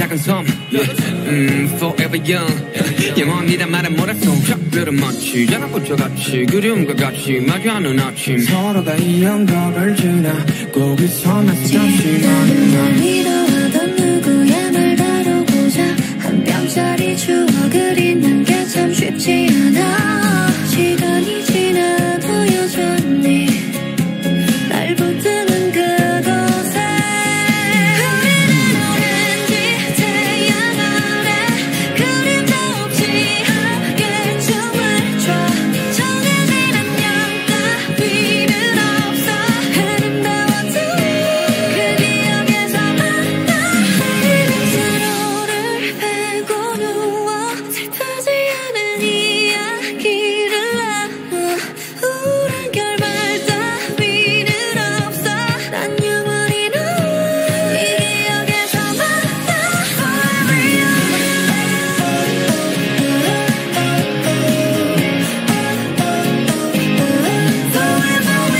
작은 섬 Forever young 영원이란 말은 몰랐어 작별은 마치 자나꽃과 같이 그리움과 같이 마주하는 아침 서로가 이 언덕을 지나고 그 섬에서 잠시 만나 믿어하던 누구의 말 다루고자 한 뼘짜리 추억을 잊는 게 참 쉽지 않아 시간이 지나도 여전히 날 붙드는 그곳에 우리는 오렌지 태양 아래 그림도 없이 함께 춤을 춰 정해진 안녕 따위는 없어 아름다웠던 그 기억에서 만나 우리는 서로를 베고 누워 슬프지 않은 이야기를 나눠 우울한 결말 따위는 없어 난 영원히 너 이 기억에서 만나 Forever young Forever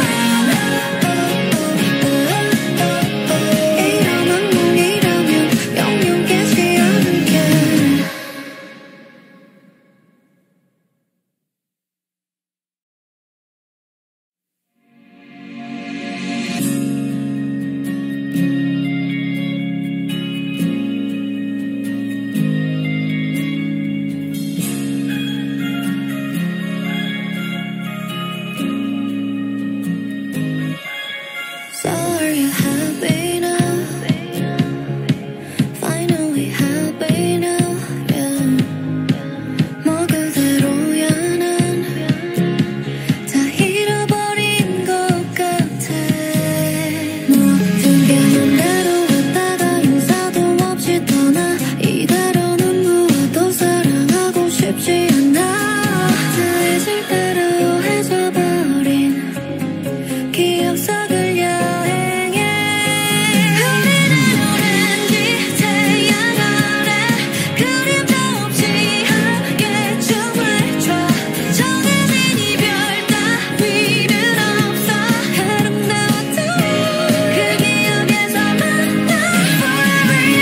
young 이런 악몽이라면 영영 깨지 않을게 So are you happy now? Finally happy now, yeah. 뭐 그대로야 난 다 잃어버린 것 같아 모든 게 맘대로 갔다가 인사도 없이 떠나 이대로는 무엇도 사랑하고 싶지 않아 다 잊을 대로 해져버린 기억 속을 여행해 우리는 오렌지 태양 아래 그림도 없이 함께 춤을 춰 정해진 이별 따위는 없어 아름다웠던 그 기억에서 만나 Forever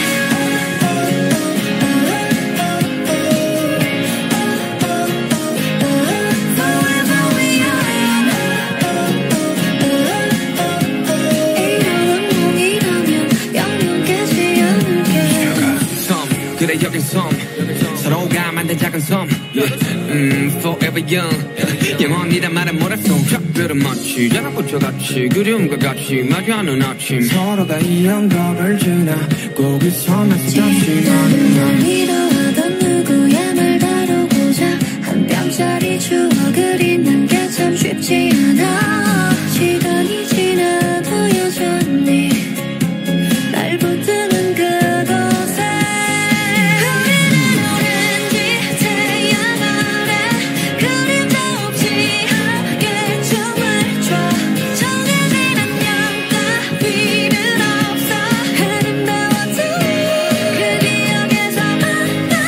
그래 여긴 섬 서로가 만든 작은 섬 Forever young 영원이란 말은 몰랐어 작별은 마치 자나꽃과 같이 그리움과 같이 마주하는 아침 서로가 이 언덕을 지나고 그 섬에서 잠시 만나 믿어하던 누구의 말 다루고자 한 뼘짜리 추억을 잊는 게 참 쉽지 않아 시간이 지나도 여전히 날 붙드는 그곳에 우리는 오렌지 태양 아래 그림도 없이 함께 춤을 춰 정해진 안녕 따위는 없어 아름다웠던 그 기억에서 만나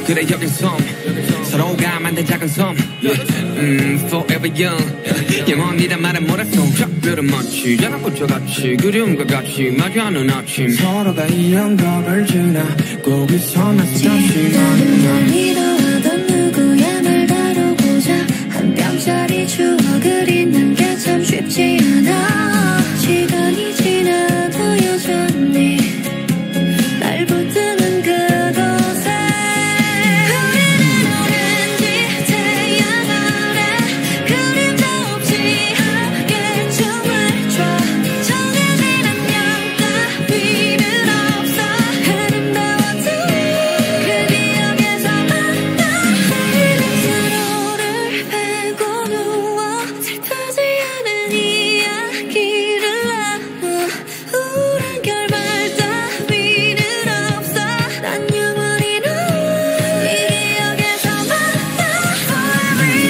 그래 여긴 섬 서로가 만든 작은 섬 Forever young 영원이란 말은 뭐랬어 작별은 마치 자랑꽃처같이 그리움과 같이 마주하는 아침 서로가 이 영겁을 지나 꼭이 섬에서 잠시만 널 믿어하던 누구의 말 다루고자 한 뼘짜리 추억을 잊는 게 참 쉽지 않아 시간이 지나도 여전히 날 붙드는 그곳에 우리는 오렌지 태양 아래 그림자 없이 함께 춤을 춰 정해진 안녕 따위는 없어 아름다웠던 그 기억에서 만나 내일은 서로를 베고 누워 슬프지 않은 이야기를 나눠 우울한 결말 따위는 없어 난 영원히 너 이 기억에서 만나 Forever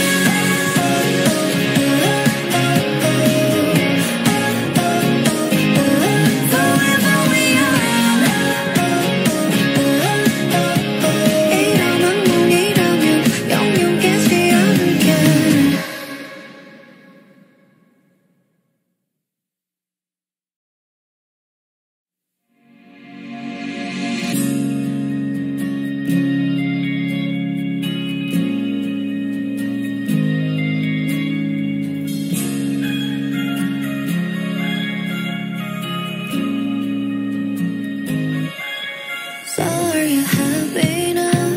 young Forever we are 이런 악몽이라면 영영 깨지 않을게 So are you happy now?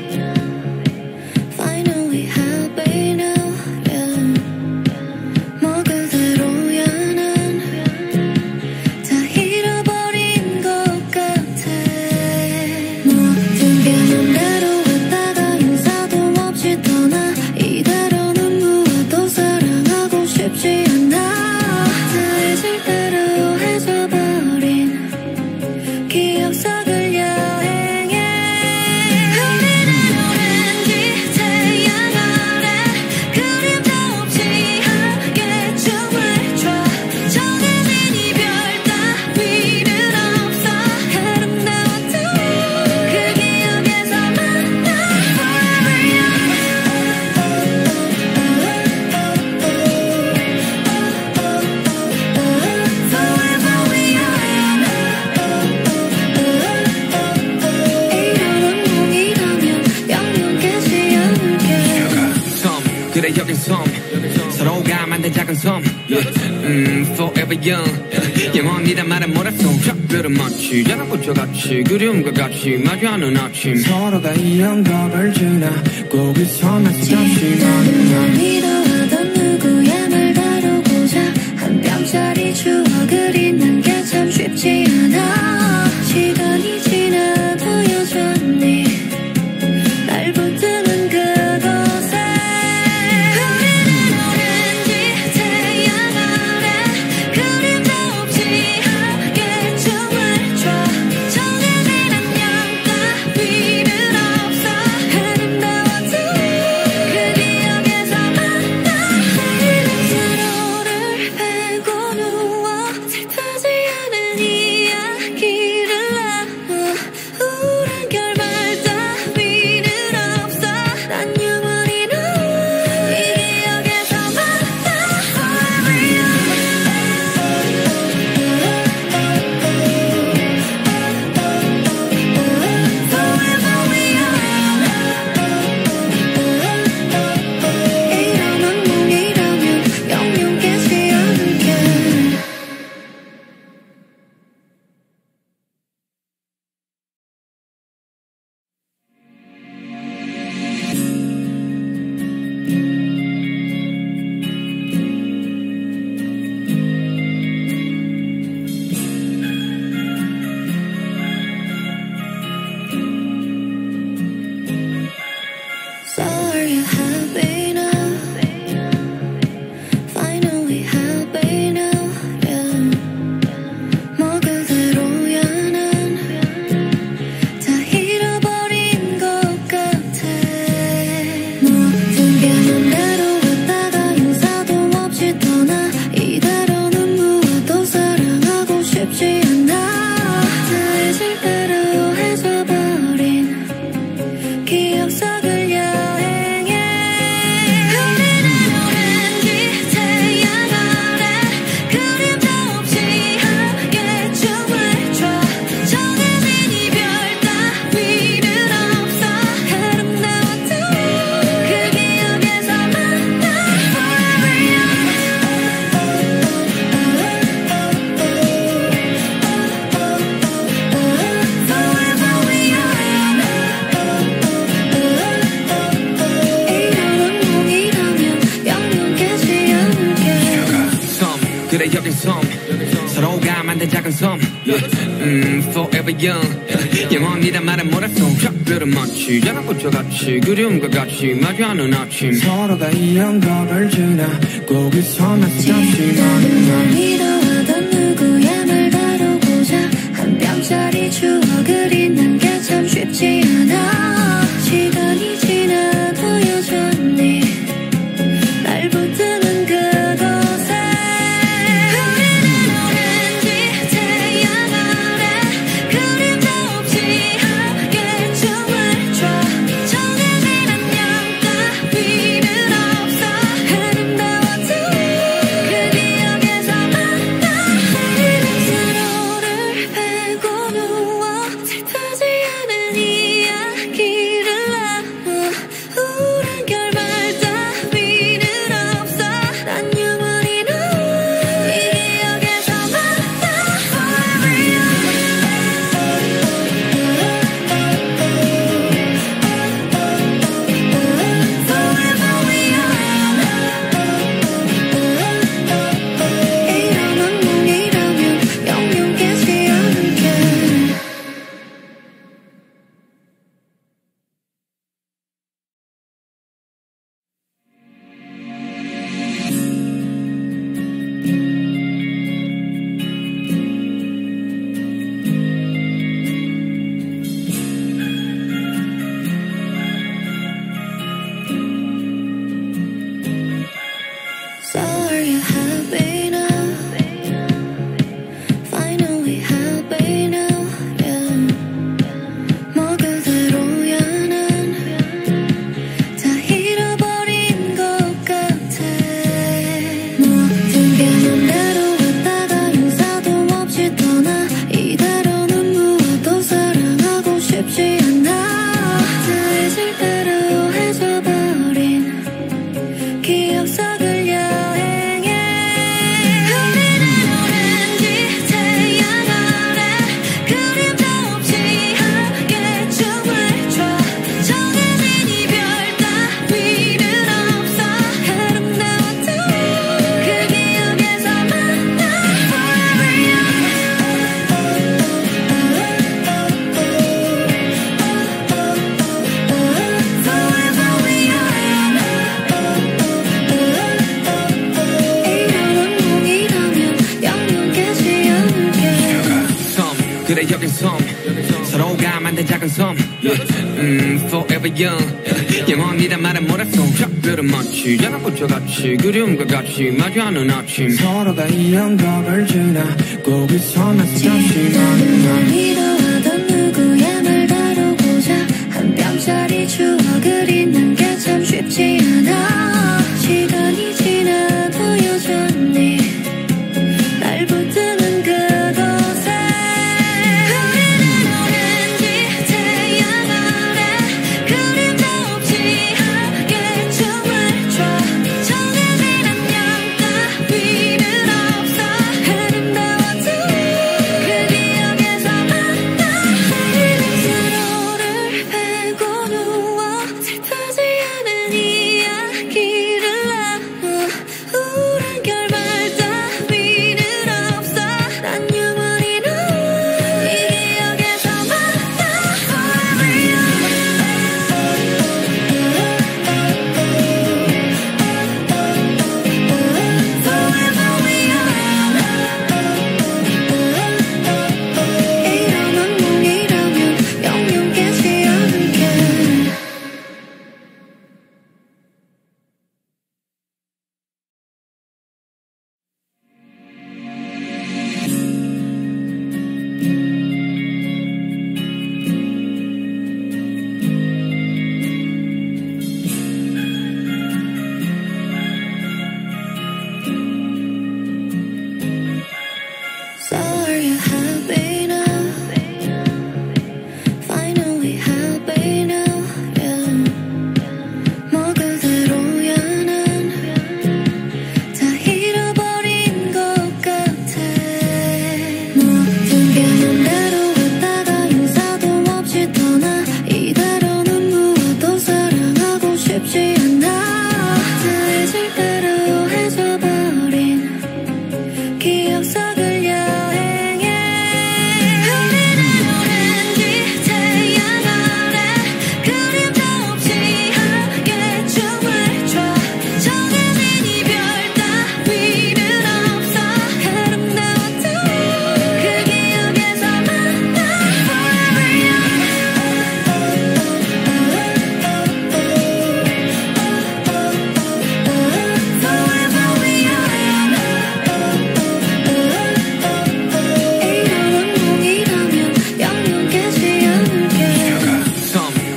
Finally happy now, yeah. 뭐 그대로야 난 다 잃어버린 것 같아 모든 게 맘대로 했다가 인사도 없이 떠나 이대로는 무엇도 사랑하고 싶지 않아 다 잊을 대로 해져버린 기억 속을 여행해 우리는 오렌지 태양 아래 그림자 없이 함께 춤을 춰 정해진 이별 따위는 없어 아름다웠던 그 기억에서 만나 Forever young Forever we are 이런 악몽이라면 영영 깨지 않을게 섬 그래 여긴 섬 서로가 만든 작은 섬 Forever young 영원이란 말은 뭐랬어 작별은 마치 자랑꽃처같이 그리움과 같이 마주하는 아침 서로가 이 영겁을 지나 꼭이 섬에서 잠시만 널 믿어하던 누구의 말 다루고자 한 뼘짜리 추억을 잊는 게 참 쉽지 않아 시간이 지나도 여전히 날 붙드는 그곳에 우리는 오렌지 태양 아래 그림자 없이 함께 춤을 춰 정해진 안녕 따위는 없어 아름다웠던 그 기억에서 만나 내일은 서로를 베고 누워 슬프지 않은 이야기 작은 섬 Forever young 영원이란 말은 모래성 작별은 마치 자랑꽃처같이 그리움과 같이 마주하는 아침 서로가 이 영겁을 지나고 그 섬에서 잠시만 널 믿어하던 누구야 날 다루고자 한 뼘짜리 추억을 잊는 게 참 쉽지 않아 시간이 지나도 여전히 날 붙드는 그곳에 우리는 오렌지 태양 아래 그림자 없이 함께 춤을 춰 정해진 안녕 따위는 없어 아름다웠던 그 기억에서 만나 우리는 서로를 베고 누워 슬프지 않은 이야기를 나눠 우울한 결말 따위는 없어 난 영원히 널 이 기억에서 만나 Forever young Forever young 이런 악몽이라면 영영 깨지 않을게 So are you happy now? Finally happy now, yeah. 뭐 그대로야 난 다 잃어버린 것 같아 모든 게 맘대로 갔다가 인사도 없이 떠나 이대로는 무엇도 사랑하고 싶지 않아 다 잊을 대로 해져버린 기억 속을 여행해 우리는 오렌지 태양 아래 그림자 없이 함께 춤을 춰 정해진 이별 따위는 없어 아름다웠던 그 기억에서 만나 Forever 이런 악몽이라면 영영 깨지 않을게 섬 그래 여긴 섬 서로가 만든 작은 섬 Forever young 영원이란 말은 모래성 작별은 마치 자랑꽃처같이 그리움과 같이 마주하는 아침 서로가 이 영겁을 지나고 그 섬에서 널 잠시만 믿어하던 누구야 날 다루고자 한 뼘짜리 추억을 잊는 게 참 쉽지 않아 시간이 지나도 여전히 날 붙드는 그곳에 우리는 오렌지 태양 아래 그림자 없이 함께 춤을 춰 정해진 안녕 따위는 없어 아름다웠던 그 기억에서 만나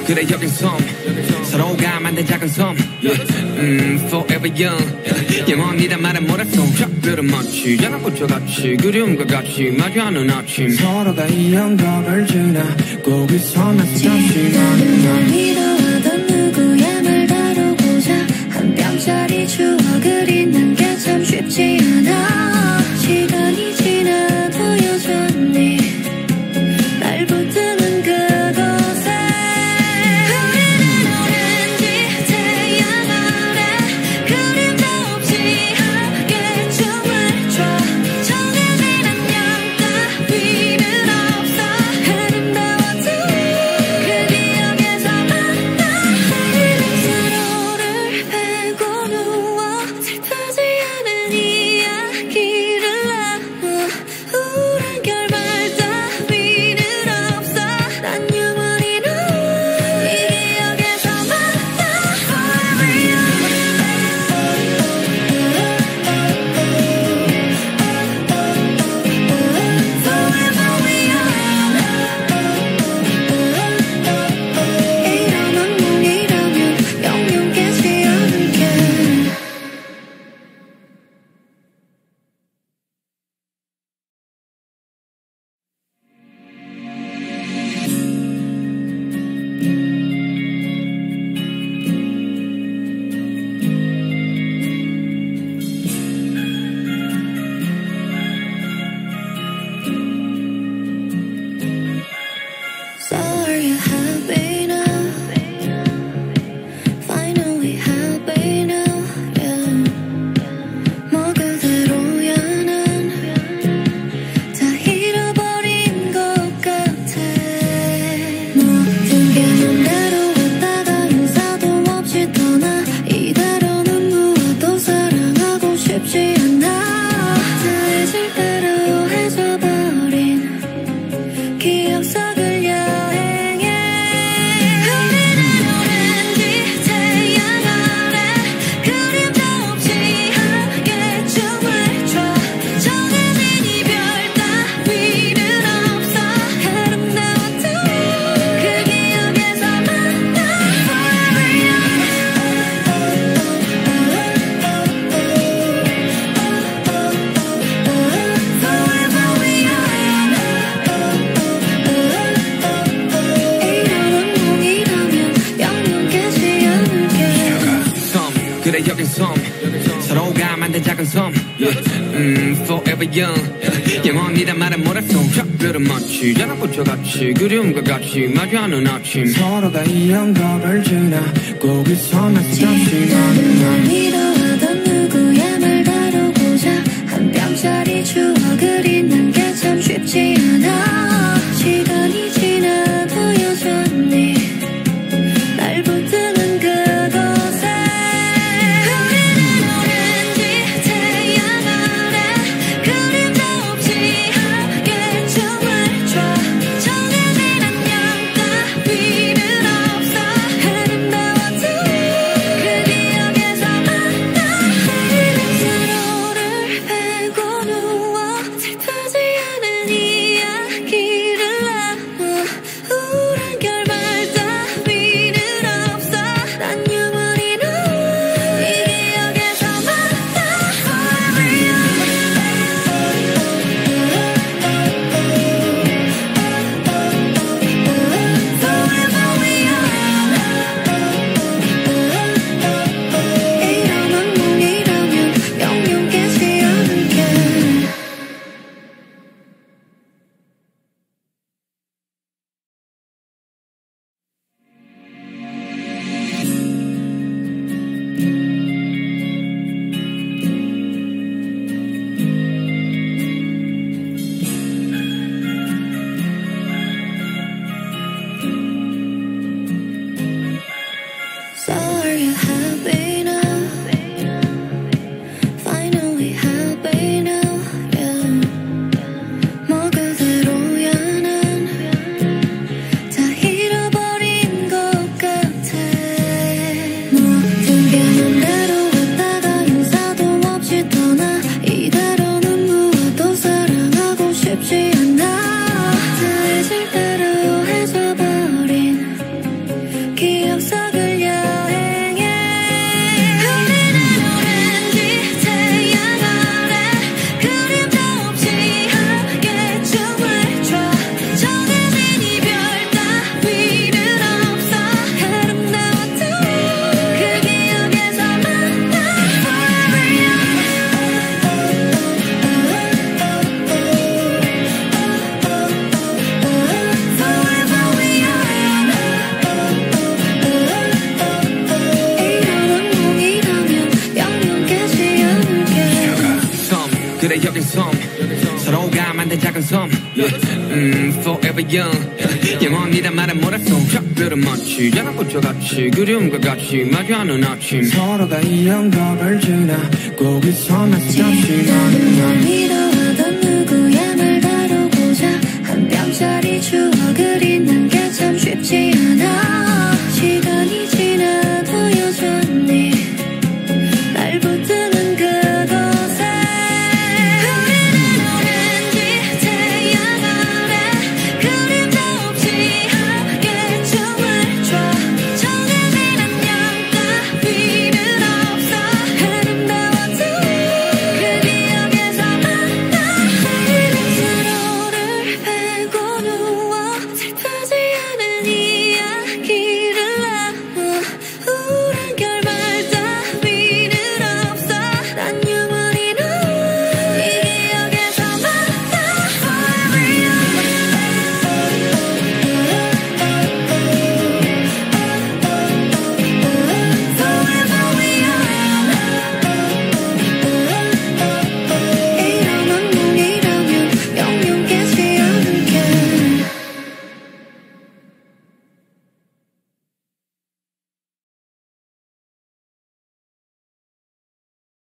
그래 여긴 섬 서로가 만든 작은 섬 Forever young 영원이란 말은 뭐랬어 작별은 마치 연합부처같이 그리움과 같이 마주하는 아침 서로가 이 영겁을 지나고 그 섬에서 잠시 널 믿어하던 누구의 말 다루고자 한 뼘짜리 추억을 잊는 게 참 쉽지 않아 시간이 지나도 여전히 날 붙드는 그곳에 우리는 오렌지 태양 아래 그림도 없이 함께 춤을 춰 정해진 안녕 따위는 없어 아름다웠던 그 기억에서 만나 서로를 베고 누워 슬프지 않은 이야기를 나눠 우울한 결말 따위는 없어 난 영원히 널 이 기억에서 만나 Forever young 이런 운명이라면 영영 깨지 않을게 So are you happy now? Finally happy now, yeah. 뭐 그대로야 난 다 잃어버린 것 같아 모든 게 맘대로 왔다가 인사도 없이 떠나 이대로는 무엇도 사랑하고 싶지 않아 다 잊을 대로 해져버린 기억 속을 여행해 우리는 오렌지 태양 아래 그림도 없이 함께 춤을 춰 정해진 이별 따위는 없어 아름다웠던 그 기억에서 만나 Forever 이런 운명이라면 영영 깨지 않을게 섬 그래 여긴 섬 서로가 만든 작은 섬 Forever young 영원이란 말은 뭐랬어 작별은 마치 연합부처같이 그리움과 같이 마주하는 아침 서로가 이 영겁을 지나고 그 섬에서 잠시 널 믿어하던 누구의 말 다루고자 한 뼘짜리 추억을 잊는 게 참 쉽지 않아 시간이 지나도 여전히 날 붙드는 그곳에 우리는 오렌지 태양 아래 그림도 없이 함께 춤을 춰 정해진 안녕 따위는 없어 아름다웠던 그 기억에서 만나 서로를 베고 누워 슬프지 않은 이야기 작은 섬 Forever young 영원이란 말은 뭐랬어 작별은 마치 작은 꽃처같이 그리움과 같이 마주하는 아침 서로가 이 영겁을 지나 꼭 이 섬에서 잠시만 널 위로하던 누구의 말 다루고자 한 뼘짜리 추억을